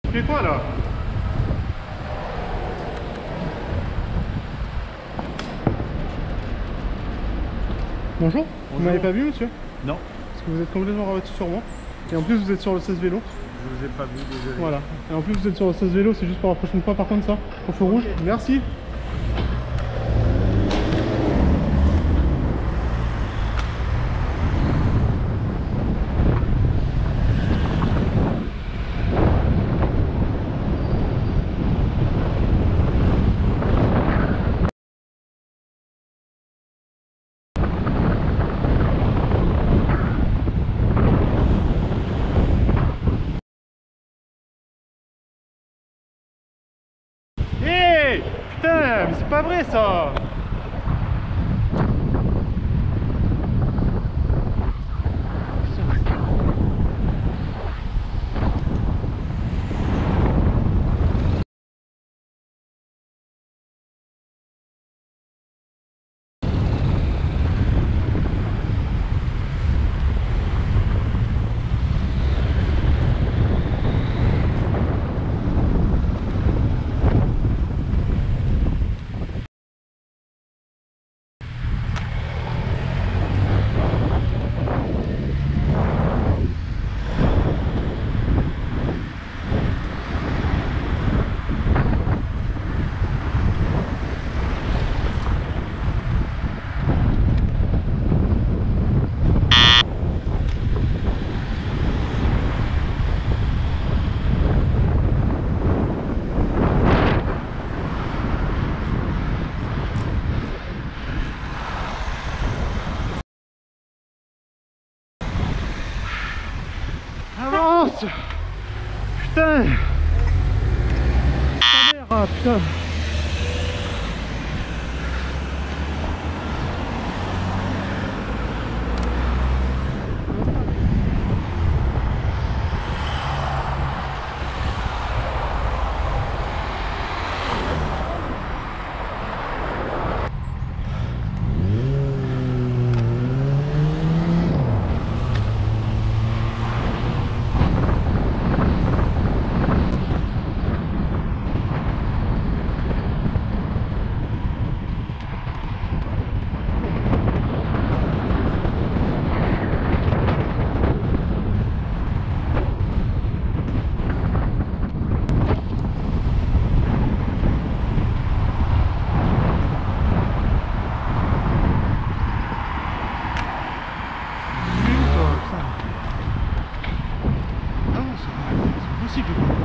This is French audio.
Tu fais quoi là? Bonjour, vous m'avez pas vu monsieur? Non. Parce que vous êtes complètement rabattu sur moi. Et en plus vous êtes sur le 16 vélo. Je vous ai pas vu, désolé. Voilà. Et en plus vous êtes sur le 16 vélo, c'est juste pour la prochaine fois par contre ça. Au feu rouge. Merci. Hé putain, mais c'est pas vrai ça. Avance. Putain. Ah putain. C'est possible.